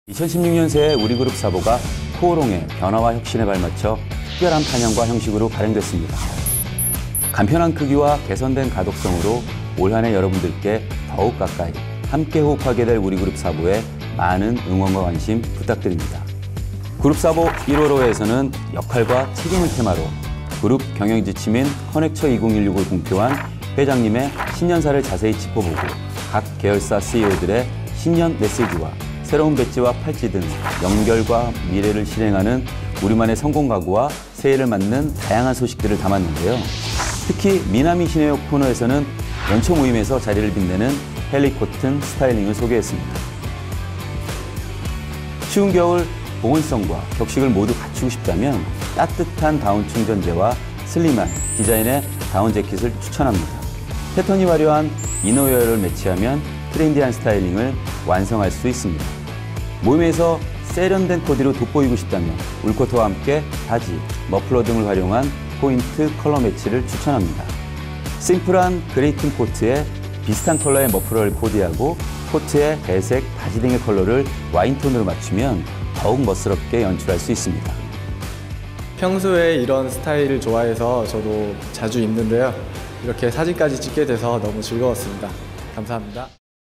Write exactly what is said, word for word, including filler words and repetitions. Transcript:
이천십육 년새에 우리 그룹 사보가 코오롱의 변화와 혁신에 발맞춰 특별한 판형과 형식으로 발행됐습니다. 간편한 크기와 개선된 가독성으로 올 한 해 여러분들께 더욱 가까이 함께 호흡하게 될 우리 그룹 사보에 많은 응원과 관심 부탁드립니다. 그룹 사보 일 월호에서는 역할과 책임을 테마로 그룹 경영 지침인 커넥처 이천십육을 공표한 회장님의 신년사를 자세히 짚어보고 각 계열사 씨이오들의 신년 메시지와 새로운 배지와 팔찌 등 연결과 미래를 실행하는 우리만의 성공 가구와 새해를 맞는 다양한 소식들을 담았는데요. 특히 미나미 시네요 코너에서는 연초 모임에서 자리를 빛내는 헨리 코튼 스타일링을 소개했습니다. 추운 겨울 보온성과 격식을 모두 갖추고 싶다면 따뜻한 다운 충전재와 슬림한 디자인의 다운 재킷을 추천합니다. 패턴이 화려한 이너웨어를 매치하면 트렌디한 스타일링을 완성할 수 있습니다. 모임에서 세련된 코디로 돋보이고 싶다면 울코트와 함께 바지, 머플러 등을 활용한 포인트 컬러 매치를 추천합니다. 심플한 그레이튼 코트에 비슷한 컬러의 머플러를 코디하고 코트에 배색, 바지 등의 컬러를 와인톤으로 맞추면 더욱 멋스럽게 연출할 수 있습니다. 평소에 이런 스타일을 좋아해서 저도 자주 입는데요. 이렇게 사진까지 찍게 돼서 너무 즐거웠습니다. 감사합니다.